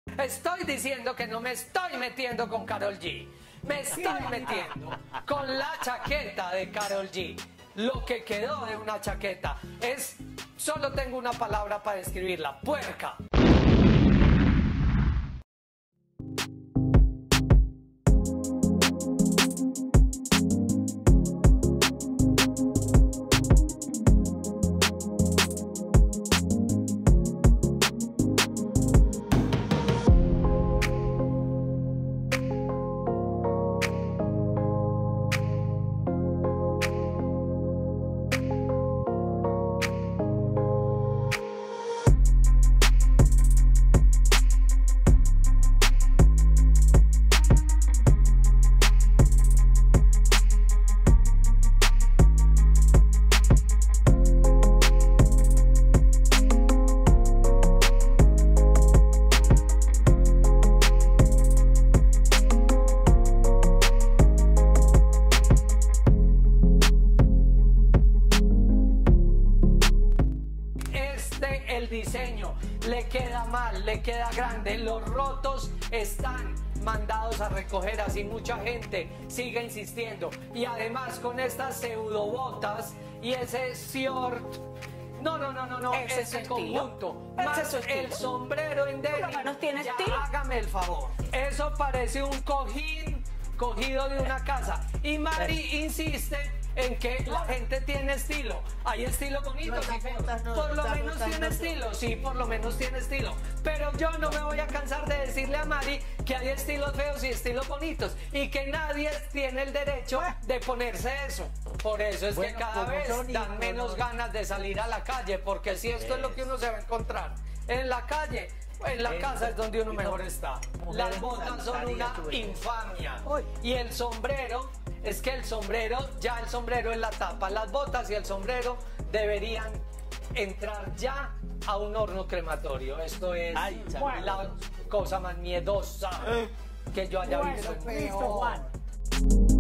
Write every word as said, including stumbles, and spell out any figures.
Estoy diciendo que no me estoy metiendo con Karol G. Me estoy metiendo con la chaqueta de Karol G. Lo que quedó de una chaqueta es... Solo tengo una palabra para describirla. Puerca. El diseño le queda mal, le queda grande, los rotos están mandados a recoger, así mucha gente sigue insistiendo, y además con estas pseudo botas y ese short, no, no, no, no, no, ese, ese es conjunto, ese más es su el sombrero en Por lo menos tiene ya, estilo. hágame el favor, eso parece un cojín cogido de una casa, y Mari insiste en que la gente tiene estilo. Hay estilo bonito, No, sí, las pero botas no, por lo las menos botas tiene no. estilo. Sí, por lo menos tiene estilo. Pero yo no me voy a cansar de decirle a Mari que hay estilos feos y estilos bonitos y que nadie tiene el derecho de ponerse eso. Por eso es Bueno, que cada como vez son dan íconos. menos ganas de salir a la calle, porque si esto es lo que uno se va a encontrar en la calle, en la Eso. casa es donde uno Y mejor no, está. mujeres Las botas son saltaría una sobre todo. infamia. Uy. Y el sombrero, es que el sombrero, ya el sombrero es la tapa. Las botas y el sombrero deberían entrar ya a un horno crematorio. Esto es Ay, la la cosa más miedosa que yo haya Bueno, visto. pues, en mi listo, vida. Juan.